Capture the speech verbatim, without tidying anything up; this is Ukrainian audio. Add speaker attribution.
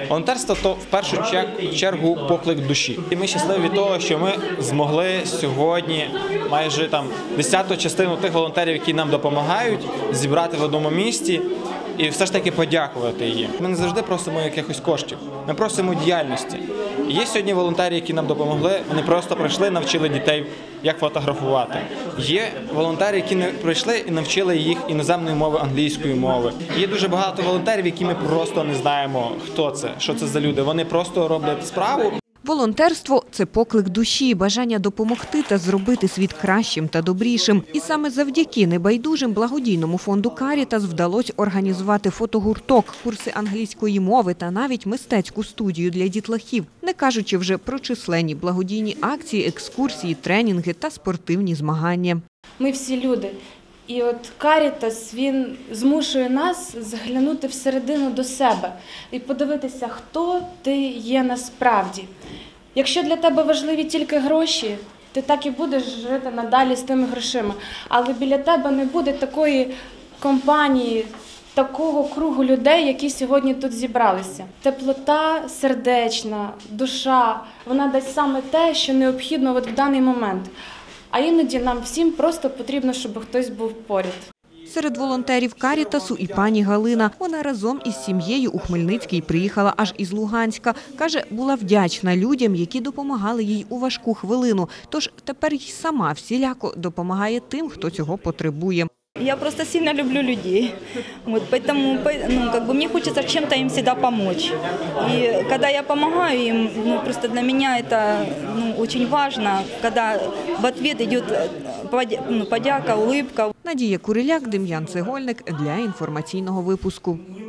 Speaker 1: Волонтерство – то в першу чергу поклик душі. І ми щасливі від того, що ми змогли сьогодні майже там десяту частину тих волонтерів, які нам допомагають, зібрати в одному місці і все ж таки подякувати їм. Ми не завжди просимо якихось коштів, ми просимо діяльності. І є сьогодні волонтери, які нам допомогли, вони просто прийшли, навчили дітей, як фотографувати. Є волонтери, які не прийшли і навчили їх іноземної мови, англійської мови. Є дуже багато волонтерів, які ми просто не знаємо, хто це, що це за люди. Вони просто роблять справу.
Speaker 2: Волонтерство – це поклик душі, бажання допомогти та зробити світ кращим та добрішим. І саме завдяки небайдужим благодійному фонду «Карітас» вдалося організувати фотогурток, курси англійської мови та навіть мистецьку студію для дітлахів, не кажучи вже про численні благодійні акції, екскурсії, тренінги та спортивні змагання.
Speaker 3: Ми всі люди. І от «Карітас», він змушує нас заглянути всередину до себе і подивитися, хто ти є насправді. Якщо для тебе важливі тільки гроші, ти так і будеш жити надалі з тими грошима. Але біля тебе не буде такої компанії, такого кругу людей, які сьогодні тут зібралися. Теплота сердечна, душа, вона дасть саме те, що необхідно от в даний момент. А іноді нам всім просто потрібно, щоб хтось був поряд.
Speaker 2: Серед волонтерів «Карітасу» і пані Галина. Вона разом із сім'єю у Хмельницький приїхала аж із Луганська. Каже, була вдячна людям, які допомагали їй у важку хвилину. Тож тепер й сама всіляко допомагає тим, хто цього потребує.
Speaker 4: Я просто сильно люблю людей, вот, поэтому ну, как бы мне хочется чем-то им всегда помочь. И когда я помогаю им, ну, просто для меня это ну, очень важно, когда в ответ идет ну, подяка, улыбка.
Speaker 2: Надія Куриляк, Дем'ян Цегольник для інформаційного випуску.